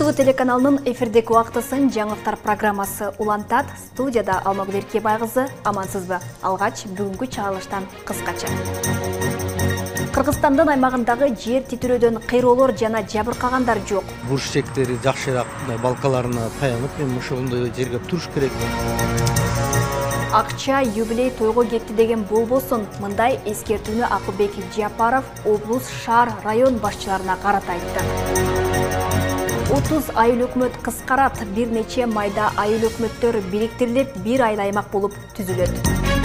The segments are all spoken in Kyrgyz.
ТВ телеканалынын эфирдеги убактысын жаңылыктар программасы улантат. Студияда Алмагүл Эркебай кызы, амансызбы? Алгач бүгүнкү чыгарылыштан кыскача. Кыргызстандын аймагындагы жер титирөөдөн кыйроолор жана жабыркагандар жок. Буш сектери жакшыраак балкаларына таянып, ушугундай жерге туруш керек. Акча юбилей тойго кетти деген болбосун, мындай эскертүүнү Акылбек Жапаров облус, шаар, район башчыларына карата айтты. 30 айыл өкмөт кыскарат, бир нече майда айыл өкмөттөр бириктирилип, бир айыл аймак болуп түзүлөт.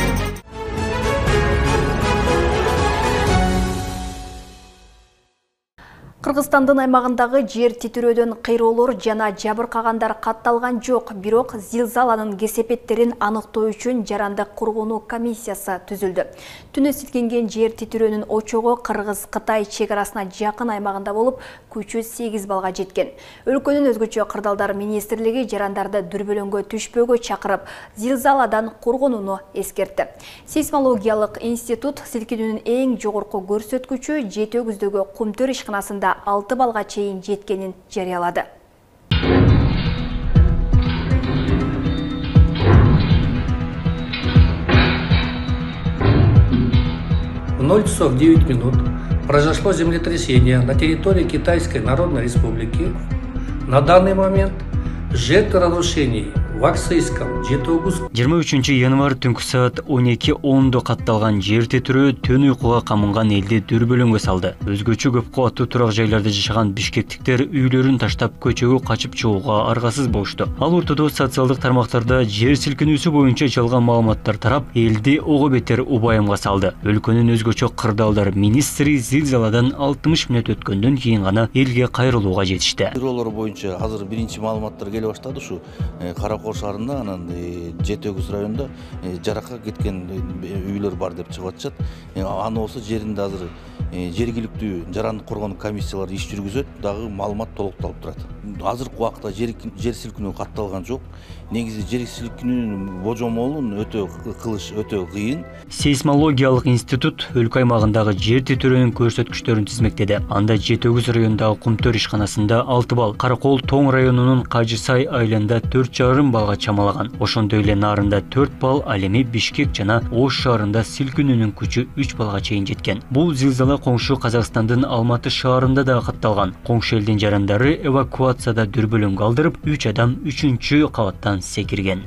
Кыргызстандын аймагындагы жер титирөөдөн кыйроолор жана жабыркагандар катталган жок, бирок зилзаланын кесепеттерин аныктоо үчүн жарандык коргонуу комиссиясы түзүлдү. Түнө силкинген жер титирөөнүн очогу Кыргыз-Кытай чек-арасына жакын аймагында болуп, күчү 8 балга жеткен. Өлкөнүн өзгөчө кырдаалдар министрлиги жарандарды дүрбөлөңгө түшпөөгө чакырып, зилзаладан коргонууну эскертти. Сейсмологиялык институт силкинүүнүн эң жогорку көрсөткүчү Жети-Өгүздөгү Кумтөр ишканасында 6 балга чейин жеткенин жарыялады. 0 часов 9 минут произошло землетрясение на территории Китайской Народной Республики. На данный момент жертвы разрушений в Аксайском, Жети-Өгүз. 23 январь түнкү саат 12:10 катталган жер титирөө түн уйкуга камынган элди дүрбөлөңгө салды. Өзгөчө көп кабаттуу турак жайларда жашаган бишкектиктер үйлөрүн таштап көчөгө качып чыгууга аргасыз болушту. Ал ортодо социалдык тармактарда жер силкинүүсү боюнча жалган маалыматтар тарап, элди ого бетер убайымга салды. Өлкөнүн өзгөчө кырдаалдар министри зилзаладан 60 мүнөт өткөндөн кийин гана элге кайрылууга жетишти. Кыйроолор боюнча азыр биринчи маалыматтар келе баштады. Ушу Каракол шаарында, анан Жети-Өгүз районунда жаракка кеткен үйлөр бар деп чыгып атышат. Аны болсо жеринде азыр жергиликтүү жарандык коргонуу комиссиялары иш жүргүзөт, дагы маалымат толукталып турат. Азыркы убакта жер силкинүү катталган жок. Негизи жер силкинүүнүн божомолун кылыш өтө кыйын. Сейсмологиялык институт өлкө аймагындагы жер титирөөнүн көрсөткүчтөрүн тизмектеди. Анда Жети-Өгүз районундагы Кумтөр ишканасында 6 бал, Каракол Тоң районунун Кажысай айылында 4,5 балга чамалаган. Ошондой эле Нарында 4 бал, ал эми Бишкек жана Ош шаарында силкинүүнүн күчү 3 балга чейин жеткен. Бул зилзала коңшу Казакстандын Алматы шаарында да катталган. Коңшу элдин жарандары эвакуацияда дүрбөлөңгө алдырып, 3 адам 3-чү кабаттан секирген.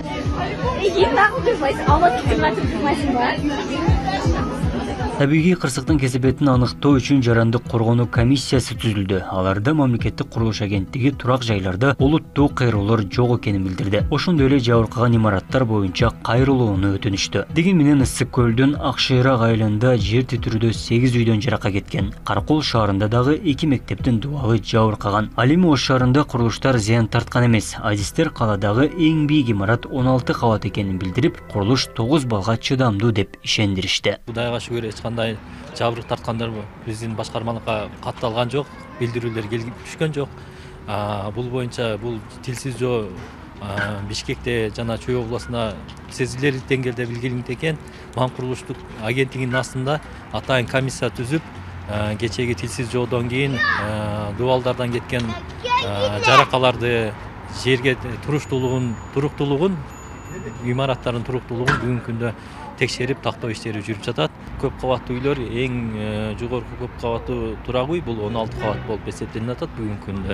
Табигый кырсыктын кесепетин аныктоо үчүн жарандык коргонуу комиссиясы түзүлдү. Аларда мамлекеттик курулуш агенттиги турак жайларда олуттуу кайрылуулар жок экенин билдирди. Ошондой эле жабыркаган имараттар боюнча кайрылууну өтүнүштү. Деген менен Ысык көлдүн Акшыйрак айылында жер титирүүдө 8 үйдөн жаракка кеткен. Каракол шаарында дагы 2 мектептин дубалы жабыркаган. Ал эми Ош шаарында курулуштар зыян тарткан эмес. Адистер каладагы эң бийик имарат 16 кабат экенин билдирип, курулуш 9 балга чыдамдуу деп ишендиришти. Кудайга шүгүр кандай жабырык тарткандар биздин башкармалыкка катталган жок, билдирүүлөр келип түшкөн жок. Бул боюнча бул тилсиз жоо Бишкекте жана Чүй областында сезилер деңгээлде билгиликтен экен. Мам курулуштук агенттигинин астында атайын комиссия түзүп, кечеги тилсиз жоодон кийин дубалдардан кеткен жаракаларды, жерге туруктуулугун, имараттардын туруктуулугун бүгүнкү күндө текшерип тактоо иштери жүрүп жатат. Көп кабаттуу үйлөр, эң жогорку көп кабаттуу турак үй бул 16 кабат болуп эсептелип атат бүгүнкү күндө.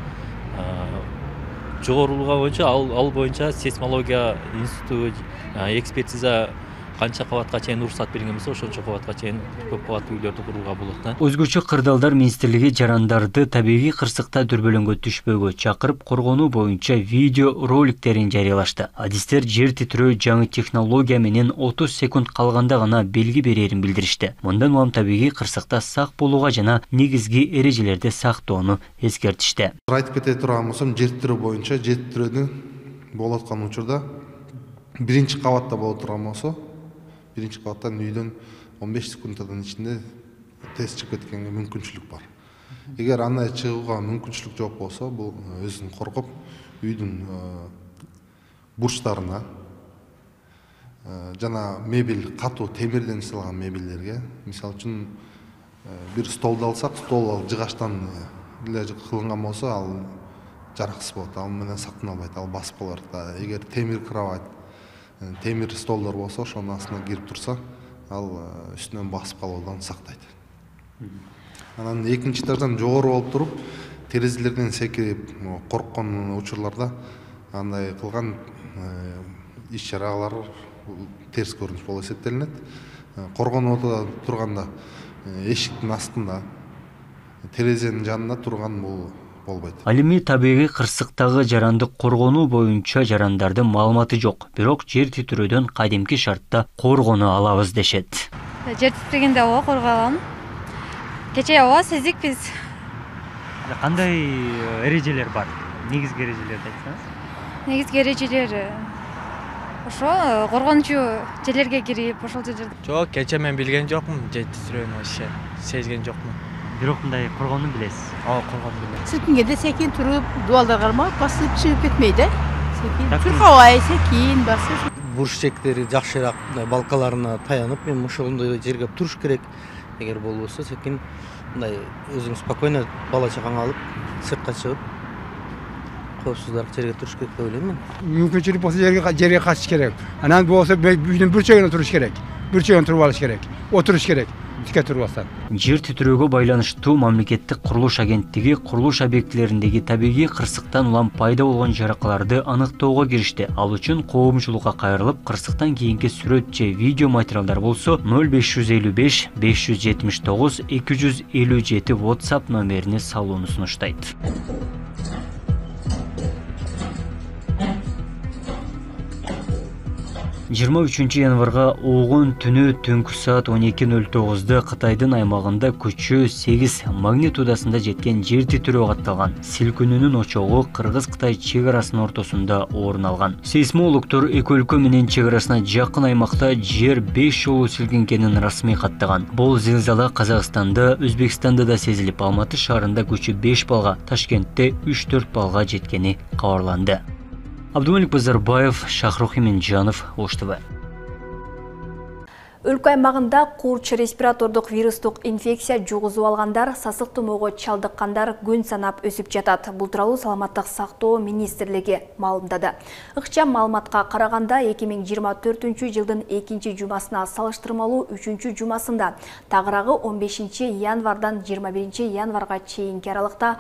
Жогорулугу боюнча ал боюнча сейсмология институту экспертиза канча кабатка чейин уруксат берген болсо, ошончо кабатка чейин көп кабаттуу үйлөрдү курууга болот. Өзгөчө кырдаалдар министрлиги жарандарды табигый кырсыкта дүрбөлөңгө түшпөөгө чакырып, коргонуу боюнча видео роликтерин жарыялашты. Адистер жер титирөө жаңы технология менен 30 секунд калганда гана белги берерин билдиришти. Мындан улам табигый кырсыкта сак болууга жана негизги эрежелерди сактоону эскертишти. Айтып кете турган болсом, жер титирөө боюнча жер титирөөдүн болуп аткан учурда биринчи кабатта боло турган болсо, биринчи кабаттан үйдөн 15 секунддун ичинде тез чыгып кеткенге мүмкүнчүлүк бар. Эгер андай чыгууга мүмкүнчүлүк жок болсо, бул өзүн коргоп, үйдүн бурчтарына жана мебель, катуу темирден жасалган мебелдерге, мисалы үчүн бир столду алсак, стол жыгачтан эле кылынган болсо, ал жараксыз болот, ал менен сактаналбайт, ал басып калат. Эгер темир кровать, темир столдор болсо, ошонун астына кирип турса, ал үстүнөн басып калуудан сактайт. Анан экинчи этаждан жогору болуп туруп, терезелерден секирип корккон учурларда андай кылган иш-чаралар терс көрүнүш болуп эсептелинет. Коргон отуда турганда эшиктин астында, терезенин жанында турган бул болбойт. Ал эми табигый кырсыктагы жаранды коргонуу боюнча жарандардын маалыматы жок, бирок жер титирөөдөн кадимки шартта коргоно алабыз дешет. Жер титирегенде ооба коргой алам. Кечээ ооба сездик биз. Кандай эрежелер бар? Негизги эрежелерди айтсаңыз? Негизги эрежелер ошо коргончу жерлерге кирип, ошол жерлерде. Жок, кечээ мен билген жокмун, жер титирөөнү вообще сезген жокмун. Бирок мындай коргонду билесиз. Коргонду билем. Силкингенде секин туруп, дуалдар кармап, басып чыгып кетмейди. Секин чуркабай, секин басып. Бурчтектери жакшыраак балкаларына таянып, мен ошондой жерге туруш керек. Эгер болбосо, секин мындай өзүң спокойно бала чагаңы алып, сыртка чыгып, коопсуздуураак жерге туруш керек деп ойлойм мен. Мүмкүнчүлүк болсо жерге качыш керек. Анан болсо үйдүн бүрчөгүнө туруш керек. Бүрчөгүнө туруп алыш керек. Отуруш керек. Тике туруп алсаң. Жер титирөөгө байланыштуу мамлекеттик курулуш агенттиги курулуш объектилериндеги табигый кырсыктан улам пайда болгон жаракаларды аныктоого киришти. Ал үчүн коомчулукка кайрылып, кырсыктан кийинки сүрөт же видео материалдар болсо 0555 579 257 WhatsApp номерине салууну сунуштайт. 23 январга огун түнү түнкү саат 12:09 Кытайдын аймагында күчү 8 магнитудасында жеткен жер титирөө катталган. Силкүнүүнүн очогу Кыргыз-Кытай чек арасынын ортосунда орун алган. Сейсмологдор эки өлкө менен чек арасына жакын аймакта жер 5 жолу силкингенин расмий каттаган. Бул зилзала Казакстанда, Өзбекстанда да сезилип, Алматы шаарында күчү 5 балга, Ташкентте 3-4 балга жеткени кабарланды. Абдумалик Базарбаев, Шахрух Иминджанов, Ош ТВ. Өлкө аймагында курч респиратордук вирустук инфекция жугузуп алгандар, сасык тумоого чалдыккандар күн санап өсүп жатат. Бул тууралуу Саламаттык сактоо министрлиги маалымдады. Ыкчам маалыматка караганда 2024-жылдын 2-жумасына салыштырмалуу 3-жумасында тагыраагы 15 январдан 21 январга чейинки аралыкта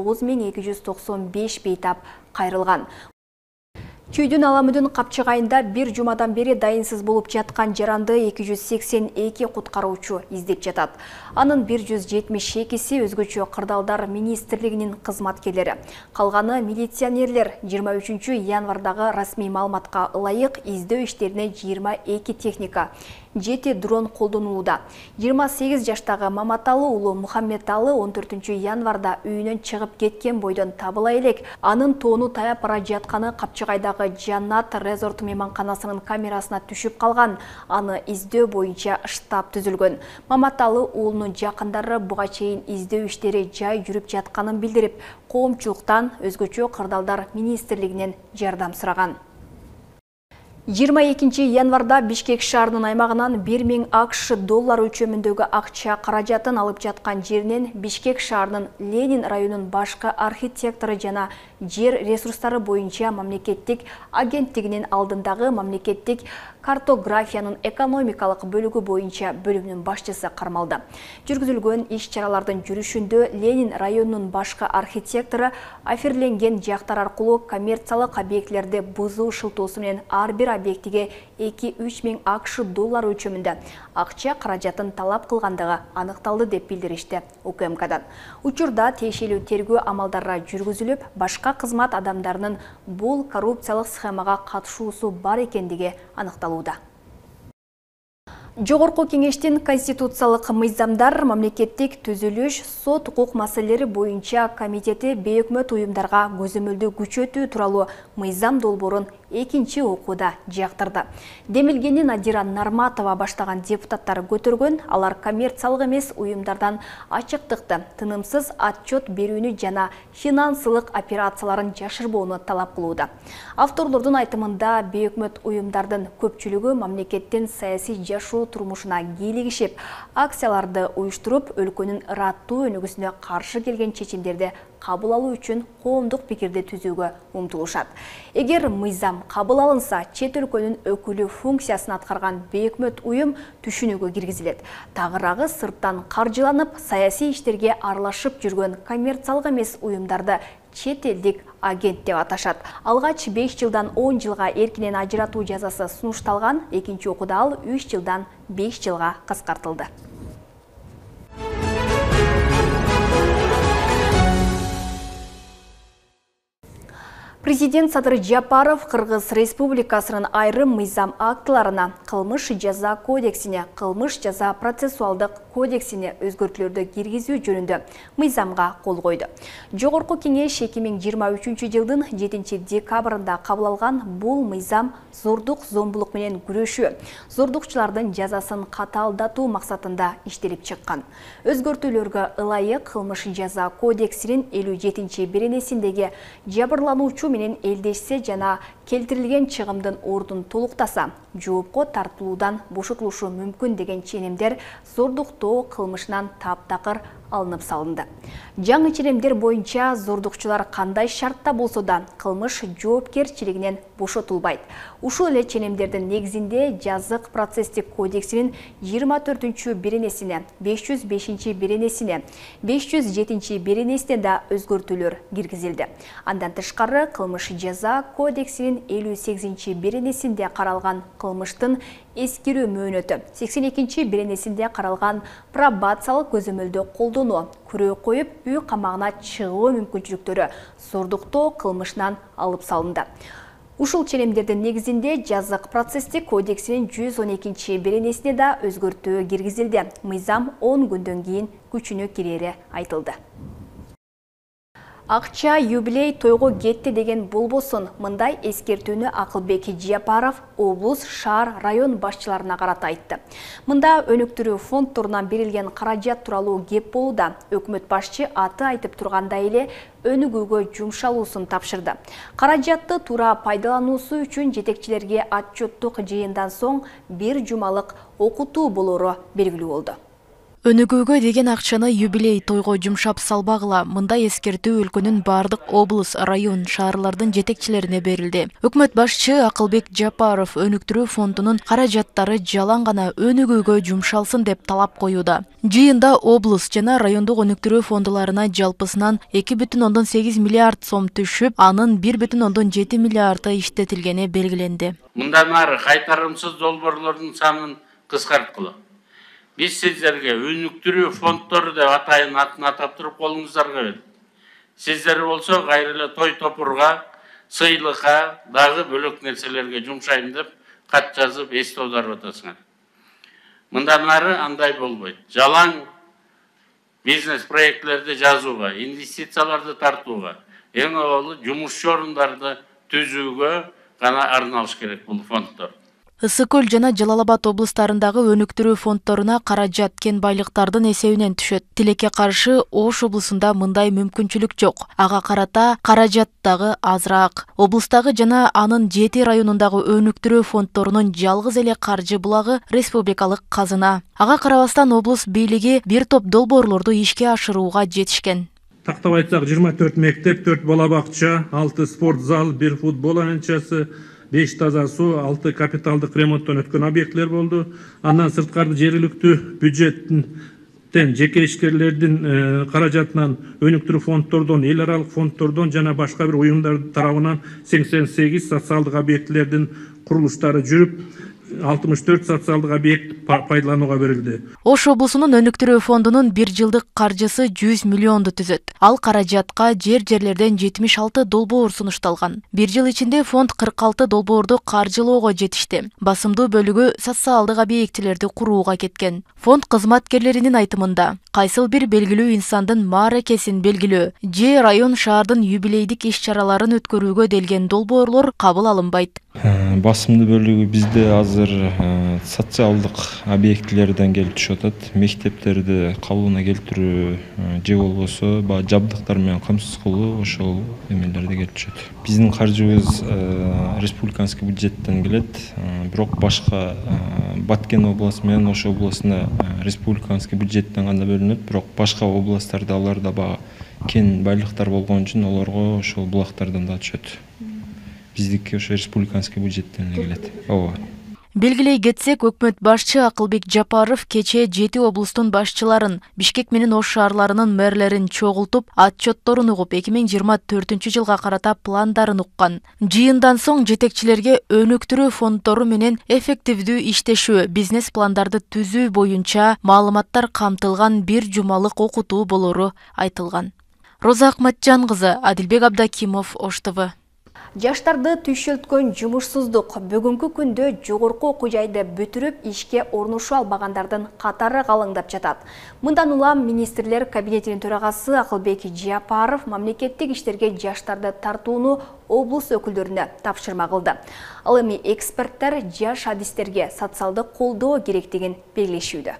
9295 бейтап кайрылган. Чүйдүн аламыдын капчыгайында бир жумадан бери дайынсыз болуп жаткан жаранды 282 куткаруучу издеп жатат. Анын 172си өзгөчө кырдаалдар министрлигинин кызматкерлери. Калганы милиционерлер 23 январдагы расмий маалыматка ылайык издөө иштерине 22 техника, 7 дрон колдонулууда. 28 жаштагы Маматалы уулу Мухаммедалы 14 январда үйүнөн чыгып кеткен бойдон табыла элек, анын тоону таяп бара жатканы капчыгайдагы Жаннат резорт мейманканасынын камерасына түшүп калган. Аны издөө боюнча штаб түзүлгөн. Маматалы уулунун жакындары буга чейин издөө иштери жай жүрүп жатканын билдирип, коомчулуктан өзгөчө кырдаалдар министрлигинен жардам сураган. 22 январда Бишкек шаарынын аймагынан 1000 АКШ доллар өлчөмүндөгү акча каражатын алып жаткан жеринен Бишкек шаарынын Ленин районунун башкы архитектору жана жер ресурстары боюнча мамлекеттик агенттигинин алдындагы мамлекеттик картографиянын экономикалык бөлүгү боюнча бөлүмүнүн башчысы кармалды. Жүргүзүлгөн иш-чаралардын жүрүшүндө Ленин районунун башкы архитектору аферленген жактар аркылуу коммерциялык объектилерди бузуу шылтоосу менен ар бир объектиге 2-3 миң АКШ доллар өлчөмүндө акча каражатын талап кылгандыгы аныкталды деп билдиришти УКМКдан. Учурда тиешелүү тергөө амалдары жүргүзүлүп, башка кызмат адамдарынын бул коррупциялык схемага катышуусу бар экендиги аныкталууда. Жогорку кеңештин конституциялык мыйзамдар, мамлекеттик түзүлүш, сот укук маселелери боюнча комитети бейөкмөт уюмдарга көзөмөлдү күчөтүү тууралуу мыйзам долбоорун экинчи окууда жактырды. Демилгени Надира Нарматова баштаган депутаттар көтөргөн, алар коммерциялык эмес уюмдардан ачыктыкты, тынымсыз отчет берүүнү жана финансылык операцияларын жашырбоону талап кылууда. Авторлордун айтымында бейөкмөт уюмдардын көпчүлүгү мамлекеттин саясий жашоо турмушуна кийлигишип, акцияларды уюштуруп, өлкөнүн ыраттуу өнүгүүсүнө каршы келген чечимдерди кабыл алуу үчүн коомдук пикирди түзүүгө умтулушат. Эгер мыйзам кабыл алынса, чет өлкөнүн өкүлү функциясын аткарган бейөкмөт уюм түшүнүүгө киргизилет. Тагыраагы сырттан каржыланып, саясий иштерге аралашып жүргөн коммерциялык эмес уюмдарды чет элдик агент деп аташат. Алгач 5 жылдан 10 жылга эркинен ажыратуу жазасы сунушталган, экинчи окууда ал 3 жылдан 5 жылга кыскартылды. Президент Садыр Жапаров Кыргыз Республикасынын айрым мыйзам актыларына, кылмыш жаза кодексине, кылмыш жаза процессуалдык кодексине өзгөртүүлөрдү киргизүү жөнүндө мыйзамга кол койду. Жогорку кеңеш 2023 жылдын 7 декабрында кабыл алган бул мыйзам зордук, зомбулук менен күрөшүү, зордукчулардын жазасын катаалдатуу максатында иштелип чыккан. Өзгөртүүлөргө ылайык кылмыш жаза кодексинин 57 беренесиндеги жабырлануучу менен элдешсе жана келтирилген чыгымдын ордун толуктаса, жоопко тартылуудан бошотулушу мүмкүн деген ченемдер зордуктоо кылмышынан таптакыр алынып салынды. Жаңы ченемдер боюнча зордукчулар кандай шартта болсо да кылмыш жоопкерчилигинен бошотулбайт. Ушул эле ченемдердин негизинде Жазык процесстик кодексинин 24 беренесине, 505 беренесине, 507 беренесине да өзгөртүүлөр киргизилди. Андан тышкары кылмыш жаза кодексинин 58 беренесинде каралган кылмыштын эскирүү мөөнөтү, 82 беренесинде каралган пробациялык көзөмөлдү колдонуу, күрөө коюп, үй камагына чыгуу мүмкүнчүлүктөрү зордуктоо кылмышынан алып салынды. Ушул ченемдердин негизинде Жазык процесстик кодексинин 112 беренесине да өзгөртүү киргизилди. Мыйзам 10 күндөн кийин күчүнө кирери айтылды. Акча юбилей тойго кетти деген болбосун, мындай эскертүүнү Акылбек Жапаров облус, шаар, район башчыларына карата айтты. Мында өнүктүрүү фондторунан берилген каражат тууралуу кеп болууда. Өкмөт башчы аты айтып тургандай эле өнүгүүгө жумшалуусун тапшырды. Каражатты туура пайдалануусу үчүн жетекчилерге отчеттук жыйындан соң бир жумалык окутуу болору белгилүү болду. Өнүгүүгө деген акчаны юбилей тойго жумшап салбагыла, мындай эскертүү өлкөнүн бардык облус, район, шаарлардын жетекчилерине берилди. Өкмөт башчы Акылбек Жапаров өнүктүрүү фондунун каражаттары жалаң гана өнүгүүгө жумшалсын деп талап коюуда. Жыйында облус жана райондук өнүктүрүү фондуларына жалпысынан 2,8 миллиард сом түшүп, анын 1,7 миллиарды иштетилгени белгиленди. Мындан ары кайтарымсыз долбоорлордун санын кыскарткыла. Biz sizlerge өнүктүрүү фондтору деп атайын атын атап туруп колуңуздарга бердик. Сиздер болсо кайрылы той топурга, сыйлыкка, дагы бөлөк нерселерге жумшайм деп кат жазып эсте аударып атасыңар. Мындан ары андай болбойт. Жалаң бизнес проектлерди жазууга, инвестицияларды тартууга, эң авалы жумушчу орундарды түзүүгө гана арналыш керек бул фонддор. Ысык Көл жана Жалал Абад облустарындагы өнүктүрүү фондторуна каражат кен байлыктардын эсебинен түшөт. Тилекке каршы Ош облусунда мындай мүмкүнчүлүк жок. Ага карата каражат дагы азыраак. Облустагы жана анын 7 районундагы өнүктүрүү фондторунун жалгыз эле каржы булагы республикалык казына. Ага карабастан облус бийлиги бир топ долбоорлорду ишке ашырууга жетишкен. Тактап айтсак 24 мектеп, 4 бала бакча, 6 спорт зал, 1 футбол аянтчасы, 5 таза суу, 6 капиталдык ремонттон өткөн объектлер болду. Андан сырткары жергиликтүү бюджеттен, жеке ишкерлердин каражатынан, өнүктүрүү фондтордон, эл аралык фондтордон жана башка бир уюмдар тарабынан 88 социалдык объектлердин курулуштары жүрүп, 64 социалдык объект пайдаланууга берилди. Ош облусунун өнүктүрүү фондунун 1 жылдык каржысы 100 миллионду түзөт. Ал каражатка жерлерден 76 долбоор сунушталган. 1 жыл ичинде фонд 46 долбоорду каржылоого жетишти. Басымдуу бөлүгү социалдык объектилерди курууга кеткен. Фонд кызматкерлеринин айтымында, кайсыл бир белгилүү инсандын мааракесин белгилөө, же район шаардын юбилейдик иш-чараларын өткөрүүгө делген долбоорлор кабыл алынбайт. Басымдуу бөлүгү бизде азыр азыр социалдык объектилерден келип түшүп атат. Мектептерди калыбына келтирүү же болбосо баягы жабдыктар менен камсыз кылуу ошол эмелерде келип түшөт. Биздин каржыбыз республиканский бюджеттен келет, бирок башка Баткен областы менен Ош областына республиканский бюджеттен гана бөлүнөт, бирок башка областтарда аларда баягы кен байлыктар болгон үчүн олорго ошол булактардан да түшөт. Биздики ошо республиканский бюджеттен келет. Ооба. Белгилей кетсек, өкмөт башчы Акылбек Жапаров кече 7 облустун башчыларын, Бишкек менен Ош шаарларынын мэрлерин чогултуп, отчетторун угуп, 2024-жылга карата пландарын уккан. Жыйындан соң жетекчилерге өнүктүрүү фонддору менен эффективдүү иштешүү, бизнес пландарды түзүү боюнча маалыматтар камтылган бир жумалык окутуу болору айтылган. Роза Акматжан кызы, Адилбек Абдакимов, Ош ТВ. Жаштарды түйшөлткөн жумушсуздук бүгүнкү күндө жогорку окуу жайды бүтүрүп ишке орношо албагандардын катары калыңдап жатат. Мындан улам министрлер кабинетинин төрагасы Акылбек Жапаров мамлекеттик иштерге жаштарды тартууну облус өкүлдөрүнө тапшырма кылды. Ал эми эксперттер жаш адистерге социалдык колдоо керектигин белгилешүүдө.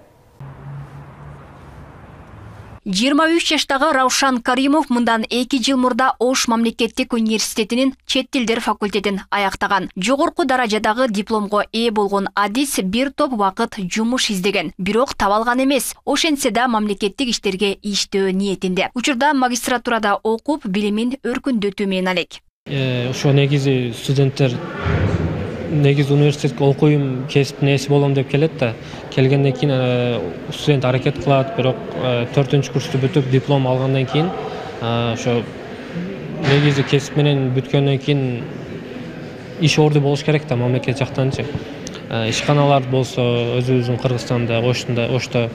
23 жаштагы Раушан Каримов мындан 2 жыл мурда Ош мамлекеттик университетинин чет тилдер факультетин аяктаган. Жогорку даражадагы дипломго ээ болгон адис бир топ убакыт жумуш издеген, бирок таба алган эмес. Ошентсе да мамлекеттик иштерге иштөө ниетинде. Учурда магистратурада окуп, билимин өркүндөтүү менен алек. Ошо негизи студенттер университетке окуйм, кесиптин ээси болом деп келет да. Келгенден кийин студент аракет кылат, бирок 4-курсту бүтүп диплом алгандан кийин ошо негизи кесип менен бүткөндөн кийин иш орду болуш керек да мамлекет жактанчы. Ишканалар болсо өзүбүздүн Кыргызстанда, Ошто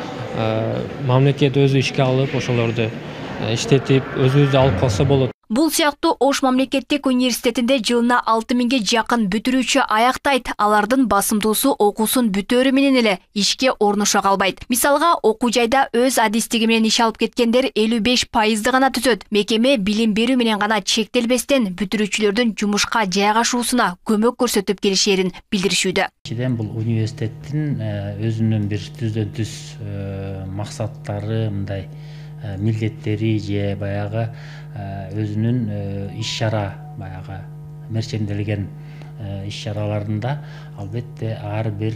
мамлекет өзү ишке алып, ошолорду иштетип, өзүбүздү алып калса болот. Бул сыяктуу Ош мамлекеттик университетинде жылына 6000 жакын бүтүрүүчү аяктайт. Алардын басымдуусу окуусун бүтөөрү менен эле ишке орношо калбайт. Мисалга, окуу жайда өз адистиги менен иш алып кеткендер 55% гана түзөт. Мекеме билим берүү менен гана чектелбестен бүтүрүүчүлөрдүн жумушка жайгашуусуна көмөк көрсөтүп келишерин билдиришүүдө. Бул университеттин өзүнүн бир түздөн түз максаттары, мындай милдеттери же баягы өзүнүн иш-чара баягы мерчемделген иш-чараларында албетте ар бир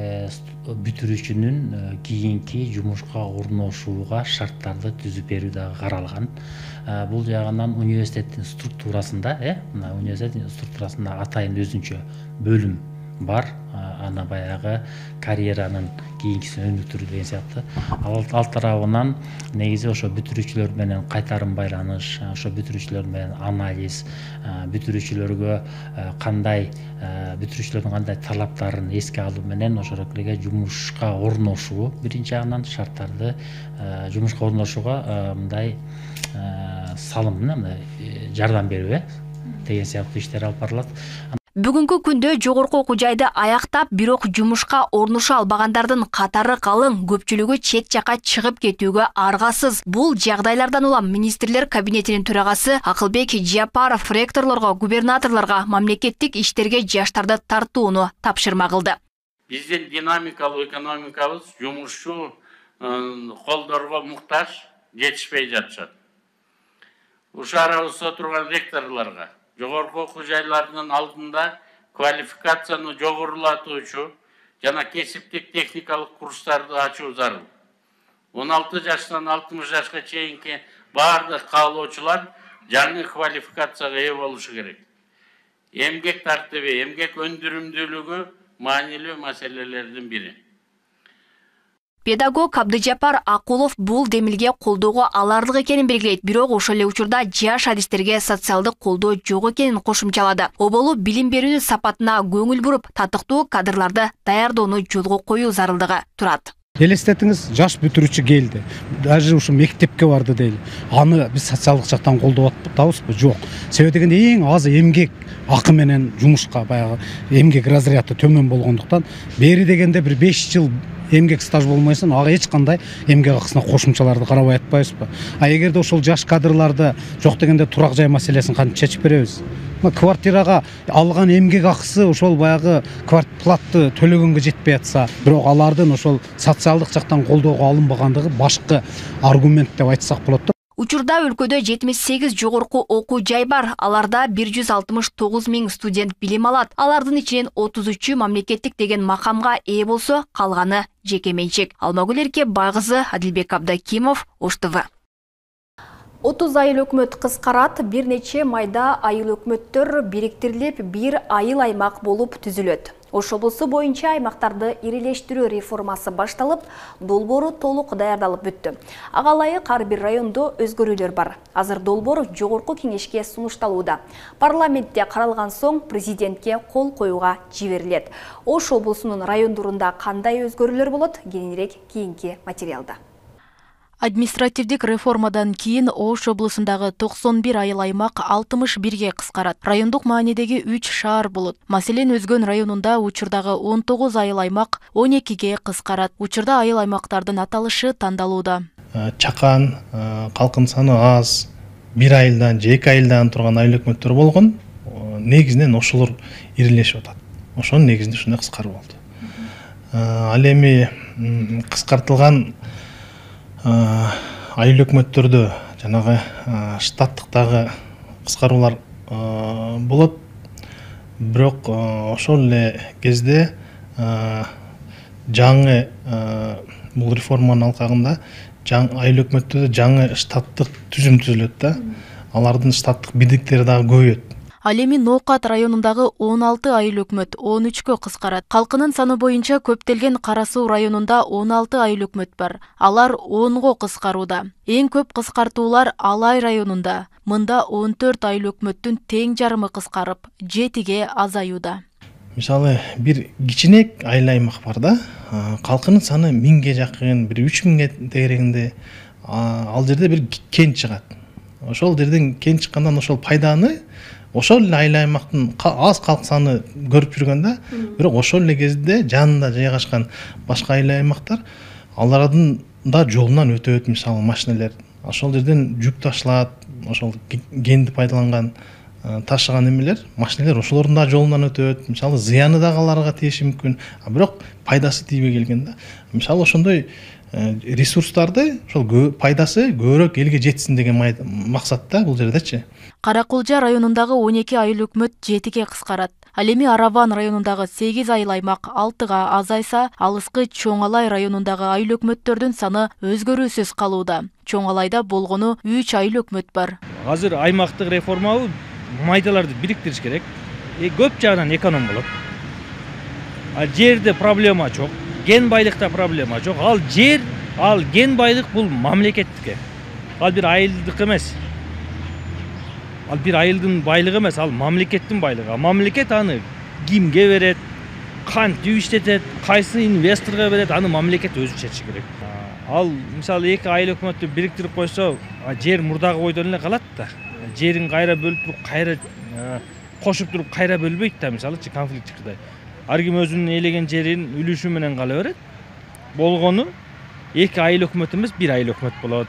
бүтүрүүчүнүн кийинки жумушка орношууга шарттарды түзүп берүү дагы каралган. Бул жагынан университеттин структурасында, университеттин структурасында атайын өзүнчө бөлүм бар. Ана баягы карьеранын кийинкисин өнүктүрүү деген сыяктуу. Ал тарабынан негизи ошо бүтүрүүчүлөр менен кайтарым байланыш, ошо бүтүрүүчүлөр менен анализ, бүтүрүүчүлөргө бүтүрүүчүлөрдүн кандай талаптарын эске алуу менен ошолорго жумушка орношуу, биринчи андан шарттарды жумушка орношууга мындай салым менен жардам берүү деген сыяктуу иштер алып барылат. Бүгүнкү күндө жогорку окуу жайды аяктап, бирок жумушка орношо албагандардын катары калың, көпчүлүгү чет жака чыгып кетүүгө аргасыз. Бул жагдайлардан улам министрлер кабинетинин төрагасы Акылбек Жапаров ректорлорго, губернаторлорго мамлекеттик иштерге жаштарды тартууну тапшырма кылды. Биздин динамикалык экономикабыз жумушчу колдорго муктаж, жетишпей жатышат. Ушул арабызда турган ректорлорго жогорку окуу жайларынын алдында квалификацияны жогорулатуучу жана кесиптик техникалык курстарды ачуу зарыл. 16 жаштан 60 жашка чейинки баардык каалоочулар жаңы квалификацияга ээ болушу керек. Эмгек тартиби, эмгек өндүрүмдүүлүгү маанилүү маселелердин бири. Педагог Абдыжапар Акулов бул демилге колдоого аларлык экенин белгилейт, бирок ошол эле учурда жаш адистерге социалдык колдоо жок экенин кошумчалады. Оболу билим берүүнүн сапатына көңүл буруп, татыктуу кадрларды даярдоону жолго коюу зарылдыгы турат. Элестетиңиз, жаш бүтүрүүчү келди. Даже ушу мектепке барды дейли. Аны биз социалдык жактан колдоп атабызбы? Жок. Себеби дегенде эң аз эмгек акы менен жумушка баягы эмгек разряды төмөн болгондуктан бери дегенде бир 5 жыл эмгек стаж болмайсың, ага эч кандай эмгек акысына кошумчаларды карабай атпайбызбы? А эгерде ошол жаш кадрларды жок дегенде турак жай маселесин кантип чечип беребиз? Квартирага алган эмгек акысы ошол баягы платты төлөгөнгө жетпей атса, бирок алардын ошол социалдык жактан колдоого алынбагандыгы башкы аргумент деп айтсак болот. Учурда өлкөдө 78 жогорку окуу жай бар. Аларда 169 000 студент билим алат. Алардын ичинен 33-ü мамлекеттик деген макамга ээ болсо, калганы жеке менчик. Алмагүл Эрке Байгызы, Адилбек Абдакимов, Ош ТВ. 30 айыл өкмөт кыскарат, бир нече майда айыл өкмөттөр бириктирилип, бир айыл аймак болуп түзүлөт. Ош облусу боюнча аймактарды ирилештирүү реформасы башталып, долбоору толук даярдалып бүттү. Ага ылайык ар бир райондо өзгөрүүлөр бар. Азыр долбоор жогорку кеңешке сунушталууда. Парламентте каралган соң президентке кол коюуга жиберилет. Ош облусунун райондорунда кандай өзгөрүүлөр болот? Кененирээк кийинки материалда. Административдик реформадан кийин Ош облусундагы 91 айыл аймак 61ге кыскарат. Райондук маанидеги 3 шаар болот. Маселен Өзгөн районунда учурдагы 19 айыл аймак 12ге кыскарат. Учурда айыл аймактардын аталышы тандалууда. Чакан, калкын саны аз, бир айылдан же 2 айылдан турган айыл өкмөттөр болгон. Негизинен ошолор ирилешип атат. Ошонун негизинде ушундай кыскаруу болду. Ал эми кыскартылган айыл өкмөттөрдө жанагы штаттыктагы кыскаруулар болот. Бирок ошол эле кезде жаңы бул реформанын алкагында айыл өкмөттөрдө жаңы штаттык түзүм түзүлөт да. Алардын штаттык бирдиктери дагы көбөйөт. Ал эми Ноокат районундагы 16 айыл өкмөт 13кө кыскарат. Калкынын саны боюнча көптөлгөн Кара Суу районунда 16 айыл өкмөт бар. Алар 10го кыскарууда. Эң көп кыскартуулар Алай районунда. Мында 14 айыл өкмөттүн тең жарымы кыскарып, 7ге азаюуда. Мисалы, бир кичинек айыл аймак бар да. Калкынын саны 1000ге жакын, бир 3000ге тегерегинде. Ал жерде бир кен чыгат. Ошол жерден кен чыккандан ошол пайданы ошол эле айыл аймактын аз калк саны көрүп жүргөндө, бирок ошол эле кезде жанында жайгашкан башка айыл аймактар алардын да жолунан өтөт, мисалы машиналер. Ошол жерден жүк ташылат, ошол кенди пайдаланган ташыган эмелер, машиналер ошолордун да жолунан өтөт. Мисалы зыяны да аларга тийиши мүмкүн, бирок пайдасы тийбей келген да. Мисалы ошондой ресурстарды ошол пайдасы көбүрөөк элге жетсин деген максатта бул жердечи. Каракулжа районундагы 12 айыл өкмөт 7ге кыскарат. Ал эми Араван районундагы 8 айыл аймак 6га азайса, алыскы Чоң Алай районундагы айыл өкмөттөрдүн саны өзгөрүүсүз калууда. Чоң Алайда болгону 3 айыл өкмөт бар. Азыр аймактык реформабы майдаларды бириктириш керек. Көп жагынан эконом болот. Жерде проблема жок. Ген байлыкта проблема жок. Ал ген байлык бул мамлекеттикке. Ал бир айылдык эмес. Ал бир айылдын байлыгы эмес, ал мамлекеттин байлыгы. Мамлекет аны кимге берет, кантип иштетет, кайсы инвесторго берет, аны мамлекет өзү чечиши керек. Ал мисалы 2 айыл өкмөттү бириктирип койсо, жер мурдагы бойдон эле калат да. Жерин кайра бөлүп туруп, кайра кошуп туруп, кайра бөлбөйт да, мисалы конфликт чыкты. Ар ким өзүнүн ээлеген жерин үлүшү менен кала берет. Болгону 2 айыл өкмөт эмес, 1 айыл өкмөт болот.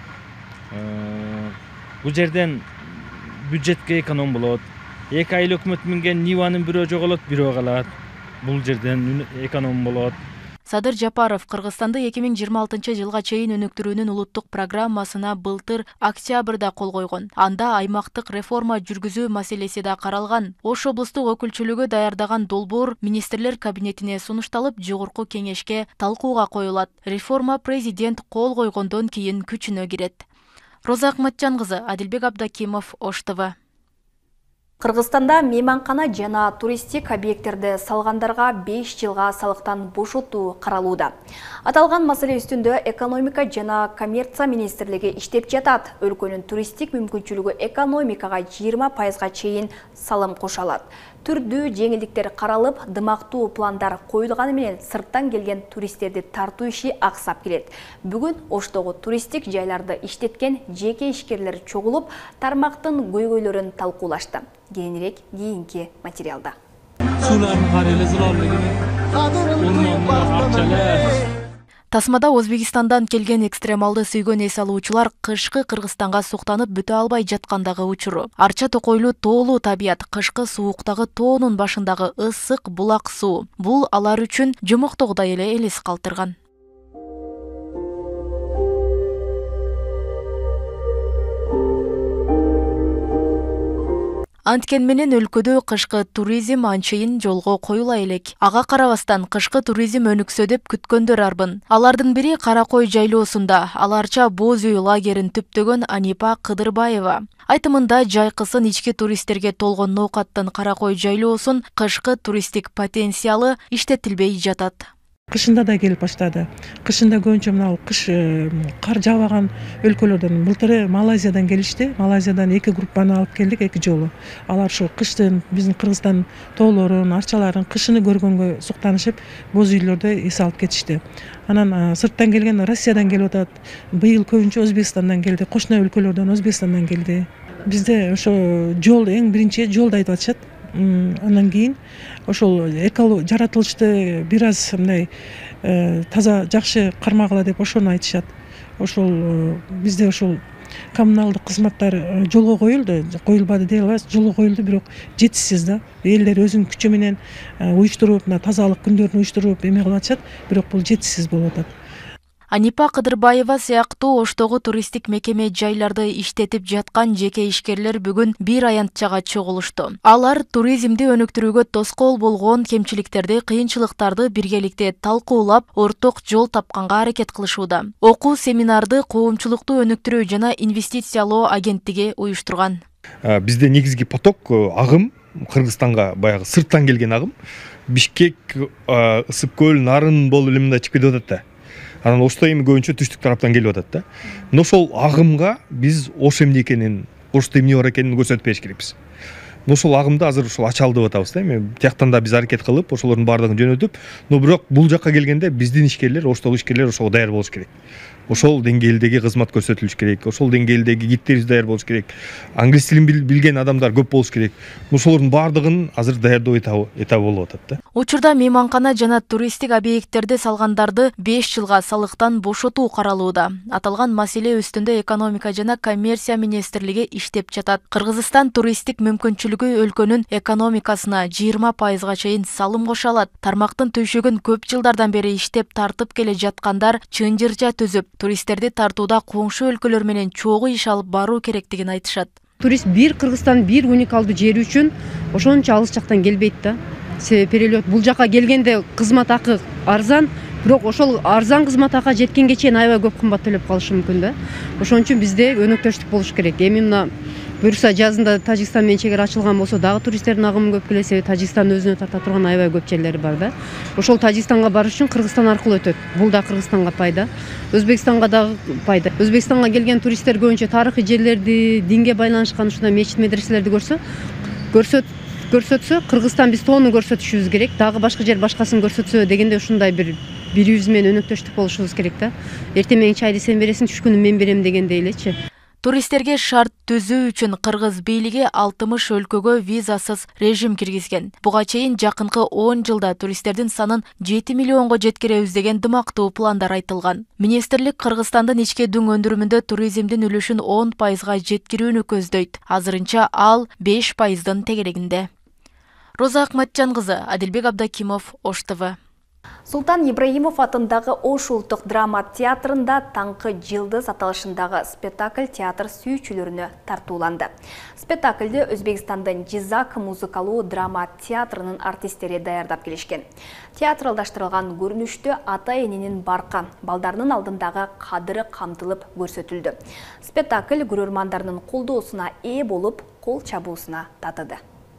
Бул жерден бюджетке эконом болот. 2 айыл өкмөт минген Ниванын бирөө жоголот, бирөө калат. Бул жерден эконом болот. Садыр Жапаров Кыргызстанды 2026 жылга чейин өнүктүрүүнүн улуттук программасына былтыр октябрда кол койгон. Анда аймактык реформа жүргүзүү маселеси да каралган. Ош облустук өкүлчүлүгү даярдаган долбоор министрлер кабинетине сунушталып, жогорку кеңешке талкууга коюлат. Реформа президент кол койгондон кийин күчүнө кирет. Роза Акматжан кызы, Адилбек Абдакимов, Ош ТВ. Кыргызстанда мейманкана жана туристик объекттерди салгандарга 5 жылга салыктан бошотуу каралууда. Аталган маселе үстүндө экономика жана коммерция министрлиги иштеп жатат. Өлкөнүн туристик мүмкүнчүлүгү экономикага 20%га чейин салым кошалат. Түрдүү жеңилдиктер каралып, дымактуу пландар коюлганы менен сырттан келген туристтерди тартуу иши аксап келет. Бүгүн Оштогу туристик жайларды иштеткен жеке ишкерлер чогулуп, тармактын көйгөйлөрүн талкуулашты. Кийинирээк кийинки материалда. sularını karayla zılarlıgını, ormanlı, akçalar. Тасмада Өзбекстандан келген экстремалды сүйгөн эс алуучулар кышкы Кыргызстанга суктанып бүтө албай жаткандагы учуру. Арча токойлуу тоолуу табият кышкы сууктагы тоонун башындагы ысык булак суу. Бул алар үчүн жомоктогудай эле элес калтырган. Анткен менен өлкөдө кышкы туризм анчейин жолго коюла элек. Ага карабастан кышкы туризм өнүксө деп күткөндөр арбын. Алардын бири Каракой жайлоосунда аларча боз үй лагерин түптөгөн Анипа Кыдырбаева. Айтымында жайкысын ички туристтерге толгон ноокаттын Каракой жайлоосун кышкы туристтик потенциалы иштетилбей жатат. Кышында да келип баштады. Кышында көбүнчө мына кыш кар жаабаган өлкөлөрдөн былтыры Малайзиядан келишти. Малайзиядан 2 группаны алып келдик 2 жолу. Алар ошо кыштын биздин Кыргызстан тоолорун, арчаларын кышыны көргөнгө суктанышып, боз үйлөрдө эс алып кетишти. Анан сырттан келген Россиядан келип атат. Быйыл көбүнчө Өзбекстандан келди, кошуна өлкөлөрдөн Өзбекстандан келди. Бизде ошо жол эң биринчи жолду айтып атышат. Андан кийин ошол жаратылышты бир аз мындай таза жакшы кармагыла деп ошону айтышат. Ошол бизде ошол коммуналдык кызматтар жолго коюлбады дей албайбыз, жолго коюлду, бирок жетишсиз да. Элдер өзүнүн күчү менен уюштуруп, мына тазалык күндөрүн уюштуруп эме кылып атышат, бирок бул жетишсиз болуп атат. Анипа Кыдырбаева сыяктуу оштогу туристтик мекеме жайларды иштетип жаткан жеке ишкерлер бүгүн бир аянтчага чогулушту. Алар туризмди өнүктүрүүгө тоскоол болгон кемчиликтерди, кыйынчылыктарды биргеликте талкуулап, орток жол тапканга аракет кылышууда. Окуу семинарды коомчулукту өнүктүрүү жана инвестициялоо агенттиги уюштурган. Бизде негизги поток агым Кыргызстанга баягы сырттан келген агым. Бишкек, Ысык көл, Нарын болуп эле мындай чыгып кетип атат да. Анан ошто эми көбүнчө түштүк тараптан келип атат да. Но ошол агымга биз ош эмне экенин, ошто эмне бар экенин көрсөтүп бериш керекпиз. Но ошол агымды азыр ошол ачалы деп атабыз да. Эми тияктан да биз аракет кылып, ошолордун баардыгын жөнөтүп, но бирок бул жакка келгенде биздин ишкерлер, оштогу ишкерлер ошого даяр болуш керек. Ошол деңгээлдеги кызмат көрсөтүлүш керек, ошол деңгээлдеги гидтерибиз даяр болуш керек. Англис тилин билген адамдар көп болуш керек. Ошолордун баардыгын азыр даярдоо этабы болуп атат да. Учурда мейманкана жана туристтик объекттерди салгандарды 5 жылга салыктан бошотуу каралууда. Аталган маселе үстүндө экономика жана коммерция министрлиги иштеп жатат. Кыргызстан туристтик мүмкүнчүлүгү өлкөнүн экономикасына 20%га чейин салым кошо алат. Тармактын түйшүгүн көп жылдардан бери иштеп тартып келе жаткандар чынжырча түзүп, туристтерди тартууда коңшу өлкөлөр менен чогуу иш алып баруу керектигин айтышат. Турист бир Кыргызстан бир уникалдуу жери үчүн ошончо алыс жактан келбейт да. Себеби перелет бул жака келгенде кызмат акы арзан, бирок ошол арзан кызмат акыга жеткенге чейин аябай көп кымбат төлөп калышы мүмкүн да. Ошон үчүн бизде өнөктөштүк болуш керек. Эми мына буюрса жазында Тажикстан менен чегара ачылган болсо дагы туристтердин агымы көп келет, себеби Тажикстан өзүнө тарта турган аябай көп жерлери бар да. Ошол Тажикстанга барыш үчүн Кыргызстан аркылуу өтөт. Бул да Кыргызстанга пайда, Өзбекстанга дагы пайда. Өзбекстанга келген туристтер көбүнчө тарыхый жерлерди, динге байланышкан ушундай мечит медреселерди көрсөтсө, Кыргызстан биз тоону көрсөтүшүбүз керек, дагы башка жер башкасын көрсөтсө дегенде ушундай бирибиз менен өнөктөштүк болушубуз керек да. Эртең менен чайды сен бересиң, түшкүнү мен берем дегендей элечи. Туристтерге шарт түзүү үчүн Кыргыз бийлиги 60 өлкөгө визасыз режим киргизген. Буга чейин жакынкы 10 жылда туристтердин санын 7 миллионго жеткиребиз деген дымактуу пландар айтылган. Министрлик Кыргызстандын ички дүң өндүрүмүндө туризмдин үлүшүн 10%га жеткирүүнү көздөйт. Азырынча ал 5%дын тегерегинде. Роза Акматжан кызы, Адилбек Абдакимов, Ош ТВ. Султан Ибраимов атындагы Ош улуттук драма театрында таңкы жылдыз аталышындагы спектакль театр сүйүүчүлөрүнө тартууланды. Спектакльди Өзбекстандын Жизак музыкалуу драма театрынын артисттери даярдап келишкен. Театралдаштырылган көрүнүштө ата-эненин баркы, балдарынын алдындагы кадыры камтылып көрсөтүлдү. Спектакль көрөрмандарынын колдоосуна ээ болуп, кол чабуусуна татыды.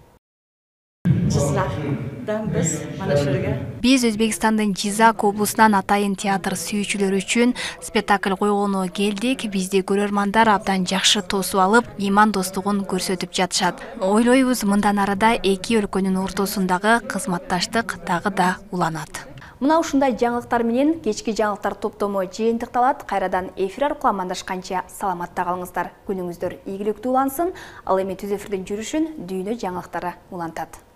Биз Өзбекстандын Жизак облусунан атайын театр сүйүүчүлөр үчүн спектакль койгону келдик. Бизди көрөрмандар абдан жакшы тосуп алып, иман достугун көрсөтүп жатышат. Ойлойбуз, мындан арада эки өлкөнүн ортосундагы кызматташтык дагы да уланат. Мына ушундай жаңылыктар менен кечки жаңылыктар топтому жыйынтыкталат. Кайрадан эфир аркылуу амандашканча саламатта калыңыздар. Күнүңүздөр ийгиликтүү улансын. Ал эми түз эфирдин жүрүшүн дүйнө жаңылыктары улантат.